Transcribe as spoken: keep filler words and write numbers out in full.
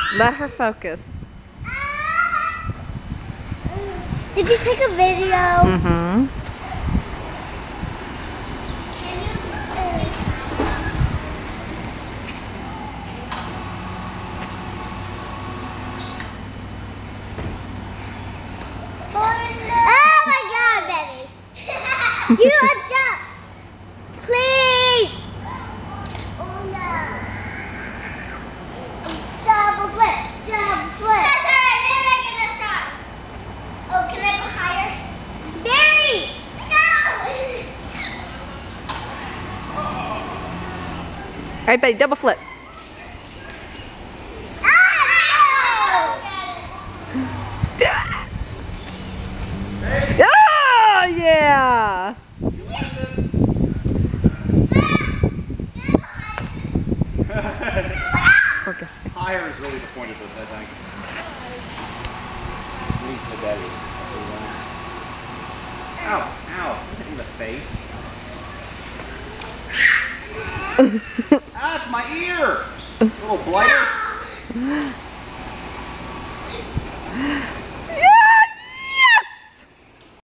Let her focus. Did you take a video? Mm-hmm. Oh my God, Betty! Do a jump, please. Oh no! Double flip, double flip. That's alright. They're making a shot. Oh, can I go higher? Barry, no! All right, buddy, double flip. Ah, Oh, yeah! Okay. Higher is really the point of this, I think. Needs the daddy. Ow, ow, in the face. Ah, it's my ear! Little blighter.